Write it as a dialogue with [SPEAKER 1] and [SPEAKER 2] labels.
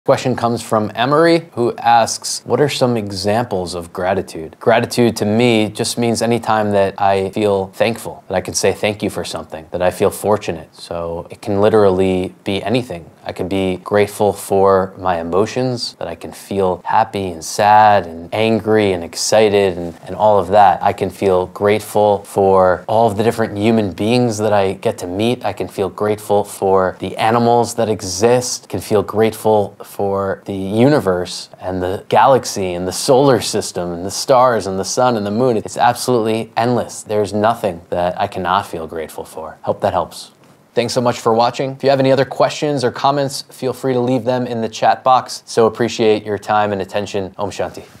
[SPEAKER 1] Question comes from Emery, who asks, what are some examples of gratitude? Gratitude to me just means anytime that I feel thankful, that I can say thank you for something, that I feel fortunate. So it can literally be anything. I can be grateful for my emotions, that I can feel happy and sad and angry and excited and all of that. I can feel grateful for all of the different human beings that I get to meet. I can feel grateful for the animals that exist. I can feel grateful for the universe and the galaxy and the solar system and the stars and the sun and the moon. It's absolutely endless. There's nothing that I cannot feel grateful for. Hope that helps. Thanks so much for watching. If you have any other questions or comments, feel free to leave them in the chat box. So appreciate your time and attention. Om Shanti.